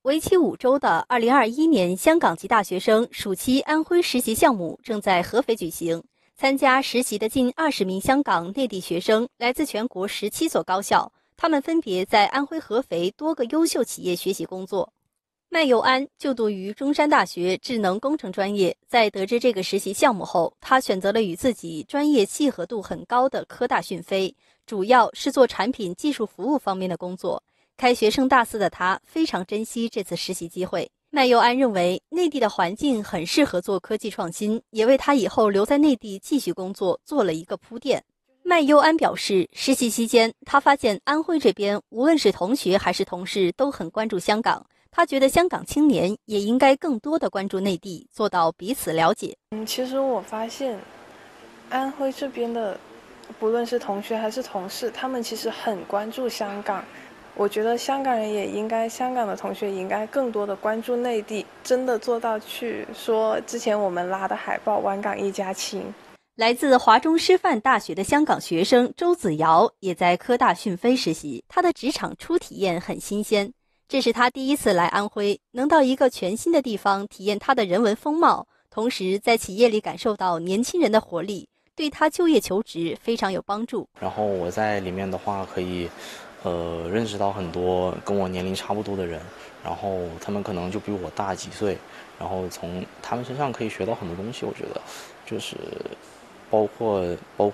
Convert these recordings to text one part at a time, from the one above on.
为期5周的2021年香港籍大学生暑期安徽实习项目正在合肥举行。参加实习的近20名香港内地学生来自全国17所高校，他们分别在安徽合肥多个优秀企业学习工作。麦佑安就读于中山大学智能工程专业，在得知这个实习项目后，他选择了与自己专业契合度很高的科大讯飞，主要是做产品技术服务方面的工作。开学生大4的他非常珍惜这次实习机会。麦佑安认为内地的环境很适合做科技创新，也为他以后留在内地继续工作做了一个铺垫。麦佑安表示，实习期间他发现安徽这边无论是同学还是同事都很关注香港，他觉得香港青年也应该更多的关注内地，做到彼此了解。 其实我发现安徽这边的不论是同学还是同事，他们其实很关注香港。我觉得香港人也应该，香港的同学也应该更多的关注内地，真的做到去说之前我们拉的海报“湾港一家亲”。 来自华中师范大学的香港学生周子尧也在科大讯飞实习，他的职场初体验很新鲜。这是他第一次来安徽，能到一个全新的地方体验它的人文风貌，同时在企业里感受到年轻人的活力，对他就业求职非常有帮助。 然后我在里面的话可以认识到很多跟我年龄差不多的人，然后他们可能就比我大几岁，然后从他们身上可以学到很多东西。我觉得就是包括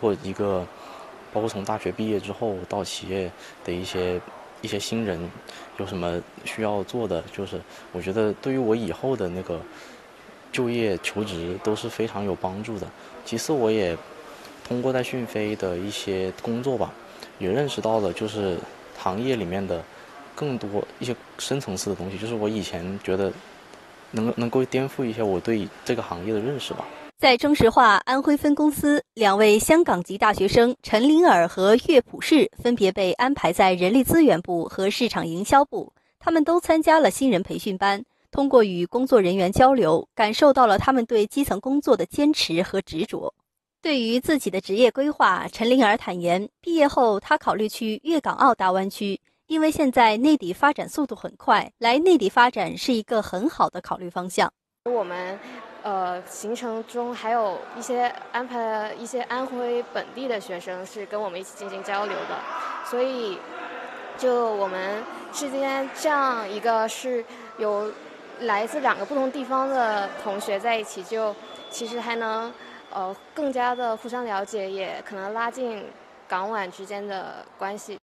从大学毕业之后到企业的一些新人有什么需要做的，就是我觉得对于我以后的那个就业求职都是非常有帮助的。其次我也通过在讯飞的一些工作吧，也认识到了就是行业里面的更多一些深层次的东西，就是我以前觉得能够颠覆一下我对这个行业的认识吧。 在中石化安徽分公司，2位香港籍大学生陈灵儿和岳普世分别被安排在人力资源部和市场营销部，他们都参加了新人培训班，通过与工作人员交流，感受到了他们对基层工作的坚持和执着。对于自己的职业规划，陈灵儿坦言，毕业后她考虑去粤港澳大湾区，因为现在内地发展速度很快，来内地发展是一个很好的考虑方向。 我们行程中还有一些安排了一些安徽本地的学生是跟我们一起进行交流的，所以就我们之间这样一个是有来自2个不同地方的同学在一起，就其实还能更加的互相了解，也可能拉近港皖之间的关系。